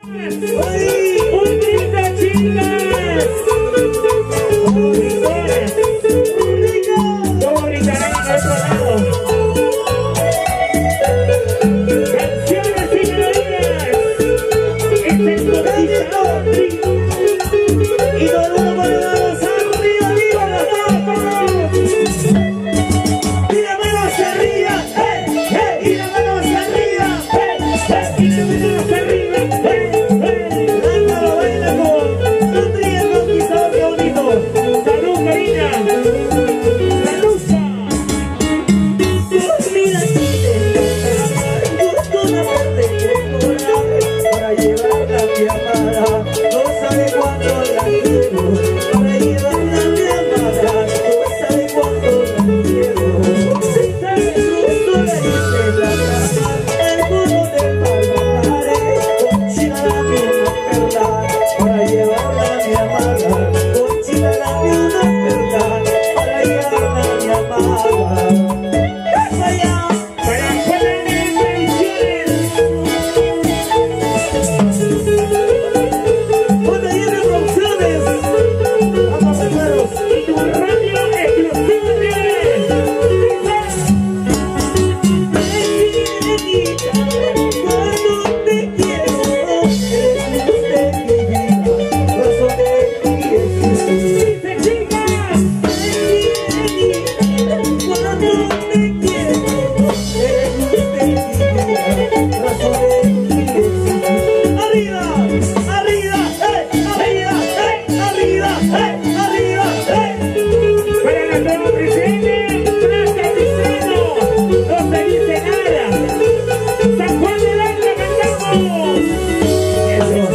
¡Un grito, chicas! ¡Como gritones! ¿Cómo gritarán al otro lado? ¡Canciones y melodías! ¡Es el conquistador! Y todo el mundo con las manos arriba, arriba, las manos. Y las manos arriba, y las manos arriba, y las manos arriba, bailalo, bailalo. Sonríe el conquistador, qué bonito. Salud, Karina. Salusa. Mira, busco una parte de corazón para llevarla a mi amada. No sabe cuánto la quiero. Para llevarla a mi amada. No sabe cuánto la quiero. Si sabes justo le hice la cama. El mono de palmares. Conchita la misma perla. Para llevarla a mi amada. Conchita la misma perla. Para llevarla a mi amada. Para Juanes Ediciones. JR Producciones. Vamos a verlos. Y tu radio exclusivamente. Cuando te quiero, eres de mi vida, razón de mi existir. ¡Dice, chicas! Cuando te quiero, eres de mi vida, razón de mi existir. Arriba, arriba, arriba, arriba, arriba, Para la nueva presidente, Plaza Pizarro, no se dice nada. San Juan del Alto cantamos. Eso.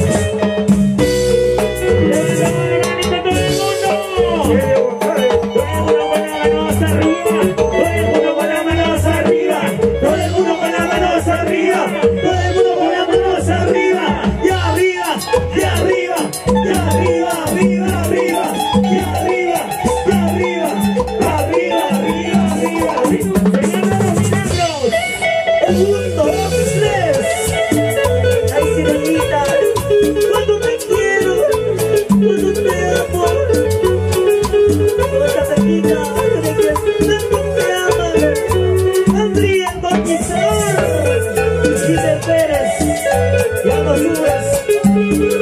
Levantamos la manita todo el mundo. Todo el mundo con las manos arriba. Todo el mundo con las manos arriba. Todo el mundo con las manos arriba. Todo el mundo con las manos arriba. y arriba, y arriba, y arriba, arriba, arriba, y arriba, y arriba, arriba, arriba, arriba, arriba. Fernando los Milagros. 1, 2, 3. Ay, sirenita, cuando te quiero, cuando te amo. Con esta cerquita, tanto te ama. Andrea el Conquistador. Giselle Pérez, ya no subes.